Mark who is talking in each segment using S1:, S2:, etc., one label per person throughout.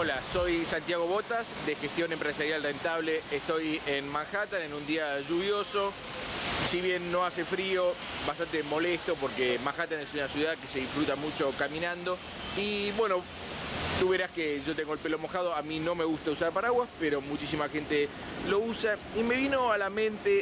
S1: Hola, soy Santiago Botas de Gestión Empresarial Rentable. Estoy en Manhattan en un día lluvioso. Si bien no hace frío, bastante molesto porque Manhattan es una ciudad que se disfruta mucho caminando. Y bueno, tú verás que yo tengo el pelo mojado, a mí no me gusta usar paraguas, pero muchísima gente lo usa. Y me vino a la mente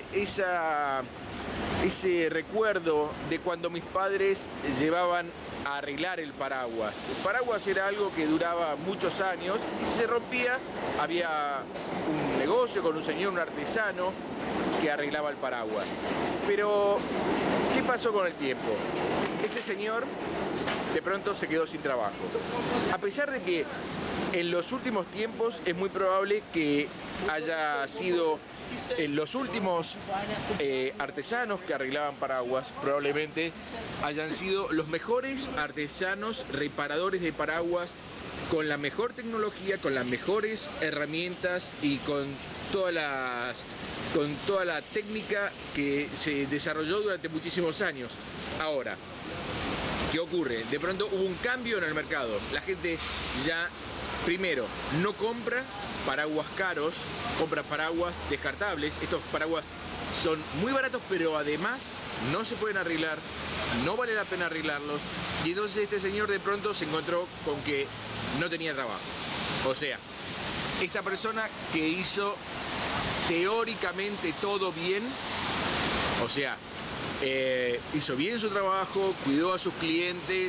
S1: ese recuerdo de cuando mis padres llevaban a arreglar el paraguas. El paraguas era algo que duraba muchos años y si se rompía había un negocio con un señor, un artesano que arreglaba el paraguas. Pero, ¿qué pasó con el tiempo? Este señor de pronto se quedó sin trabajo. A pesar de que en los últimos tiempos es muy probable que haya sido los últimos artesanos que arreglaban paraguas, probablemente hayan sido los mejores artesanos reparadores de paraguas, con la mejor tecnología, con las mejores herramientas y con toda la técnica que se desarrolló durante muchísimos años. Ahora, ¿qué ocurre? De pronto hubo un cambio en el mercado. La gente ya, primero, no compra paraguas caros, compra paraguas descartables. Estos paraguas son muy baratos, pero además no se pueden arreglar, no vale la pena arreglarlos. Y entonces este señor de pronto se encontró con que no tenía trabajo. O sea, esta persona que hizo teóricamente todo bien, o sea, hizo bien su trabajo, cuidó a sus clientes,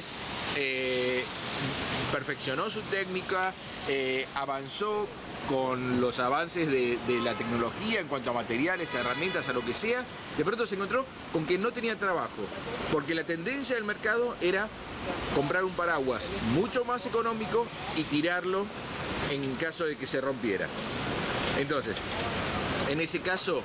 S1: perfeccionó su técnica, avanzó con los avances de la tecnología en cuanto a materiales, a herramientas, a lo que sea. De pronto se encontró con que no tenía trabajo, porque la tendencia del mercado era comprar un paraguas mucho más económico y tirarlo en caso de que se rompiera. Entonces, en ese caso,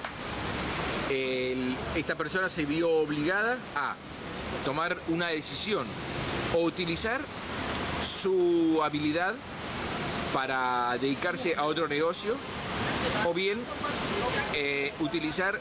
S1: esta persona se vio obligada a tomar una decisión: o utilizar su habilidad para dedicarse a otro negocio, o bien utilizar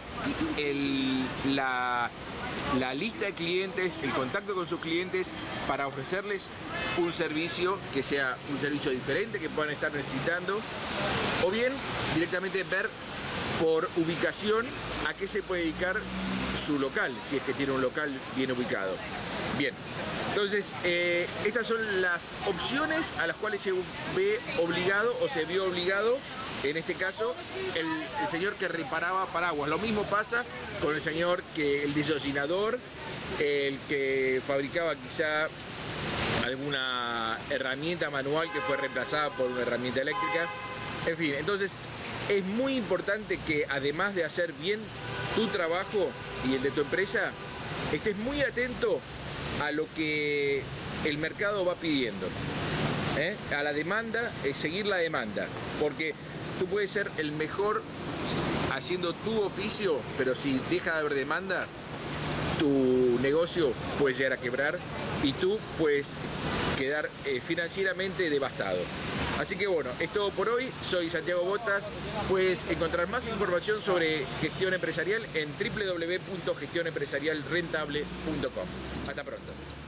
S1: la lista de clientes, el contacto con sus clientes para ofrecerles un servicio que sea un servicio diferente que puedan estar necesitando, o bien directamente ver por ubicación a qué se puede dedicar su local, si es que tiene un local bien ubicado. Bien, entonces estas son las opciones a las cuales se ve obligado o se vio obligado, en este caso, el señor que reparaba paraguas. Lo mismo pasa con el señor el diseñador, el que fabricaba quizá alguna herramienta manual que fue reemplazada por una herramienta eléctrica. En fin, entonces es muy importante que, además de hacer bien tu trabajo y el de tu empresa, estés muy atento a lo que el mercado va pidiendo, a la demanda, seguir la demanda, porque tú puedes ser el mejor haciendo tu oficio, pero si deja de haber demanda, tu negocio puede llegar a quebrar y tú puedes quedar financieramente devastado. Así que bueno, es todo por hoy. Soy Santiago Botas. Puedes encontrar más información sobre gestión empresarial en www.gestionempresarialrentable.com. Hasta pronto.